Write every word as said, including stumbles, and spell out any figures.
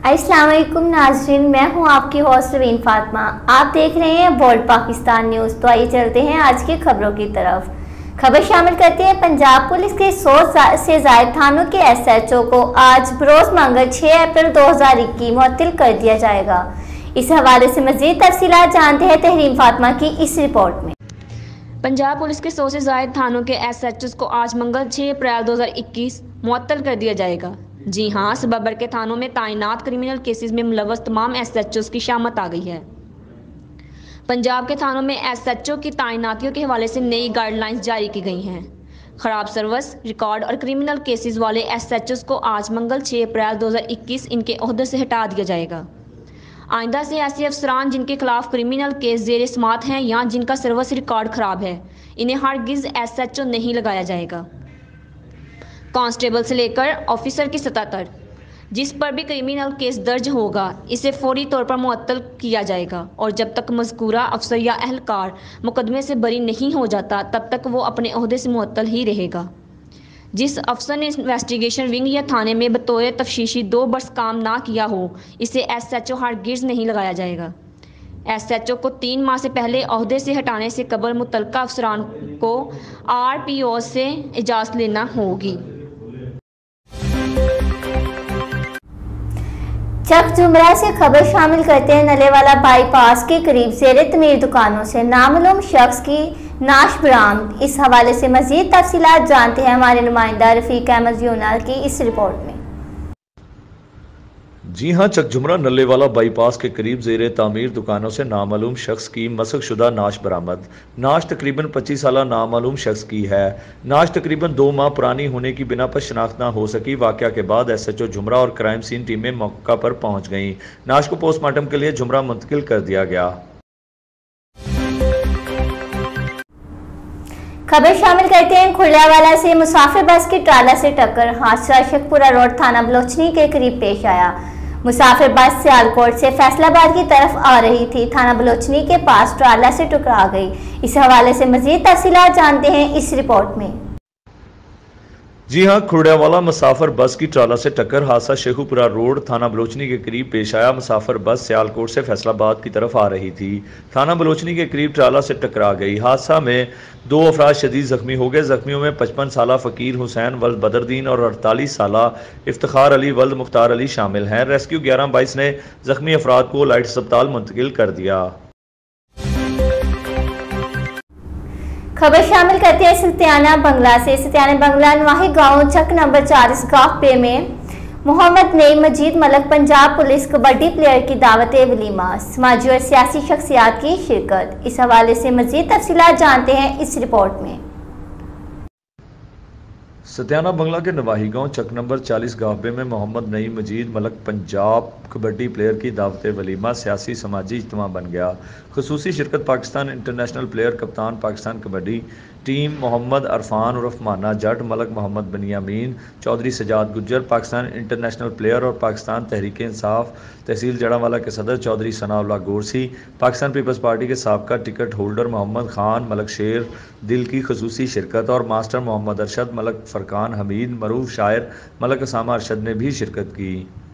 अस्सलाम वालेकुम नाज़रीन, मैं हूं आपकी होस्ट रवीन फातिमा। आप देख रहे हैं वर्ल्ड पाकिस्तान न्यूज़। तो आइए चलते हैं आज की खबरों की तरफ। खबर शामिल करते हैं पंजाब पुलिस के सौ से ज़ायद थानों के एस एच ओ को आज बरोज़ मंगल छह अप्रैल दो हज़ार इक्कीस मुअत्तल कर दिया जाएगा। इस हवाले से मज़ीद तफसीलात जानते हैं तहरीन फातिमा की इस रिपोर्ट में। पंजाब पुलिस के सौ से ज़ायद थानों के एस एच ओ को आज मंगल छह अप्रैल दो हज़ार इक्कीस मुअत्तल कर दिया जाएगा। जी हाँ, सबबर के थानों में तैनात क्रिमिनल केसेस में मुलव्वस तमाम एस एच ओज़ की शामत आ गई है। पंजाब के थानों में एस एच ओ की तैनातियों के हवाले से नई गाइडलाइंस जारी की गई हैं। ख़राब सर्विस रिकॉर्ड और क्रिमिनल केसेस वाले एस एच ओज़ को आज मंगल छह अप्रैल दो हज़ार इक्कीस इनके ओहदे से हटा दिया जाएगा। आइंदा से ऐसे अफसरान जिनके खिलाफ क्रिमिनल केस ज़ेर समात हैं या जिनका सर्विस रिकॉर्ड ख़राब है, इन्हें हरगिज़ एस एच ओ नहीं लगाया जाएगा। कांस्टेबल से लेकर ऑफिसर की सतह तक जिस पर भी क्रिमिनल केस दर्ज होगा, इसे फौरी तौर पर मुअत्तल किया जाएगा और जब तक मज़कूरा अफसर या अहलकार मुकदमे से बरी नहीं हो जाता, तब तक वो अपने ओहदे से मुअत्तल ही रहेगा। जिस अफसर ने इन्वेस्टिगेशन विंग या थाने में बतौर तफ्तीशी दो बरस काम ना किया हो, इसे एस एच ओ हरगिज़ नहीं लगाया जाएगा। एस एच ओ को तीन माह से पहले ओहदे से हटाने से कबल मुतल्लिका अफसरान को आर पी ओ से इजाज़त लेना होगी। चक जुमरा से खबर शामिल करते हैं। नलेवाला बाईपास के करीब ज़ेर तमीर दुकानों से नामालूम शख्स की नाश बरामद। इस हवाले से मज़ीद तफसीलात जानते हैं हमारे नुमाइंदा रफ़ीक अहमद यूनाल की इस रिपोर्ट में। जी हां, चकजुमरा नल्लेवाला बाईपास के करीब ज़ेर तामीर दुकानों से नामालूम शख्स की मसक शुदा नाश बरामद। नाश तकरीबन पच्चीस साल नामालूम शख्स की है। नाश तकरीबन दो माह पुरानी होने की बिना पर शनाख्त न हो सकी। वाक़या के बाद एस एच ओ जुमरा और क्राइम सीन टीमें मौका पर पहुंच गईं। नाश को पोस्टमार्टम के लिए जुमरा मुंतकिल कर दिया गया। खबर शामिल करते हैं खुर्लियावाला से। मुसाफिर बस की ट्राला से टक्कर। हादसा शेखपुरा रोड थाना बलोचनी के करीब पेश आया। मुसाफिर बस सियालकोट से फैसलाबाद की तरफ आ रही थी। थाना बलोचनी के पास ट्राला से टकरा गई। इस हवाले से मजीद तफसीलात जानते हैं इस रिपोर्ट में। जी हां, खुर्लियावाला मुसाफिर बस की ट्राला से टक्कर। हादसा शेखुपुरा रोड थाना बलोचनी के करीब पेश आया। मुसाफिर बस सियालकोट से फैसलाबाद की तरफ आ रही थी। थाना बलोचनी के करीब ट्राला से टकरा गई। हादसा में दो अफराद शदीद जख्मी हो गए। जख्मियों में पचपन साल फ़कीर हुसैन वल्द बदरदीन और अड़तालीस साल इफ्तिखार अली वल्द मुख्तार अली शामिल हैं। रेस्क्यू ग्यारह बाईस ने जख्मी अफराद को लाइट अस्पताल मुंतकिल कर दिया। खबर शामिल करते हैं सत्याना बंगला से। सत्याना बंगला नवाही गांव चक नंबर चार इसकाफ पे में मोहम्मद नईम मजीद मलक पंजाब पुलिस कबड्डी प्लेयर की दावत वलीमा। समाजी और सियासी शख्सियात की शिरकत। इस हवाले से मजीद तफसीलात जानते हैं इस रिपोर्ट में। सत्याना बंगला के नवाही गांव चक नंबर चालीस गाहबे में मोहम्मद नईम मजीद मलक पंजाब कबड्डी प्लेयर की दावत वलीमा सियासी समाजी इज्तिमा बन गया। खुसूसी शिरकत पाकिस्तान इंटरनेशनल प्लेयर कप्तान पाकिस्तान कबड्डी टीम मोहम्मद अरफान उर्फ माना जट मलक मोहम्मद बनियामीन चौधरी सजाद गुज्जर पाकिस्तान इंटरनेशनल प्लेयर और पाकिस्तान तहरीक इंसाफ तहसील जड़ावाला के सदर चौधरी सनाउल्लाह गोरसी पाकिस्तान पीपल्स पार्टी के साबका टिकट होल्डर मोहम्मद खान मलक शेर दिल की खुसूसी शिरकत और मास्टर मोहम्मद अरशद मलक फरकान हमीद मरूफ शायर मलक असामा अरशद ने भी शिरकत की।